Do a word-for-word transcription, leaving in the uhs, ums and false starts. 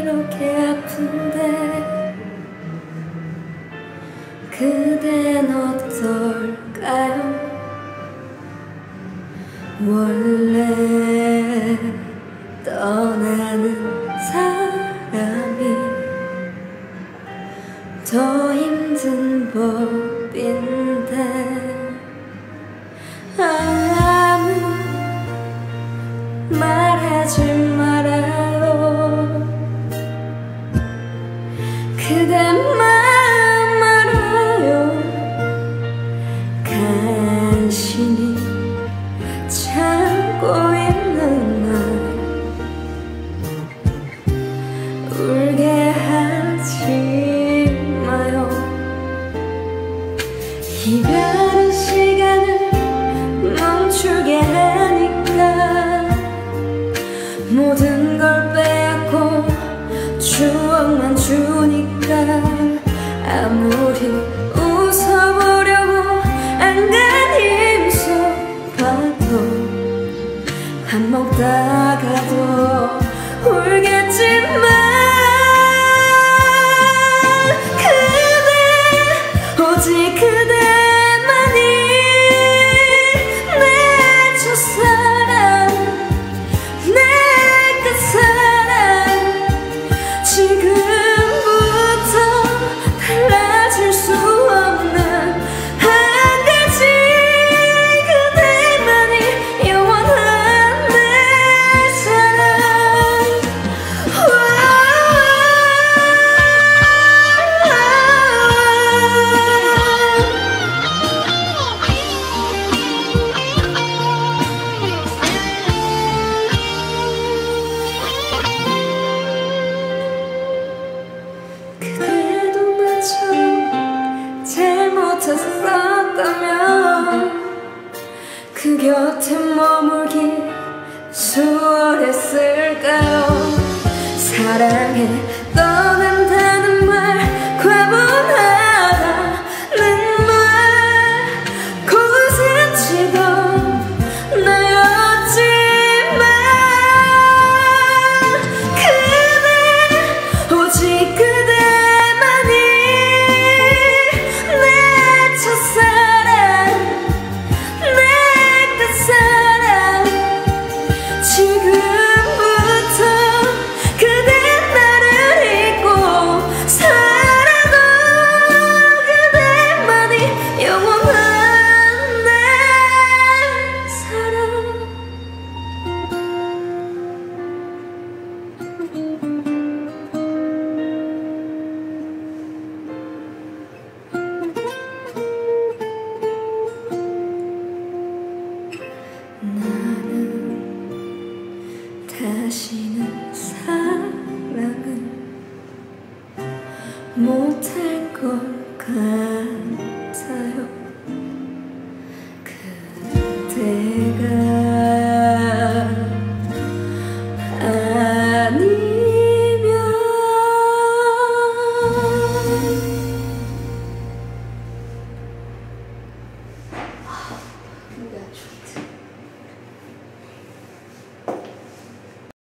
이렇게 아픈데 그댄 어떨까요? 원래 떠나는 사람이 더 힘든 법인데 아무 말하지 말아요. 그대 마음 알아요. 간신히 참고 있는 날 울게 하지 마요. 이별은 시간을 멈추게 하니까 모든 걸 빼앗고 추억만 주니까 아무리 웃어보려고 안간 힘써봐도 안 먹다가도 울겠지만 그대 오직 그대만이 내 첫사랑 내 끝사랑 지금부터 달라질 수 없는 한 가지 그대만이 영원한 내 사랑. 그대도 나처럼 잘못했었다면 그 곁에 머물기 수월했을까요? 사랑해 떠난다는 말 과분하다는 말 곳은 지도 나였지만 그대 오직 그대만이 내 첫사랑 내 끝사랑 지금부터 그대 나를 잊고 살아도 그대만이 영원한 내 사랑. 나는 다시는 사랑을 못할 것 같아요. 그대가 아니면 아, 노래 안 좋은데.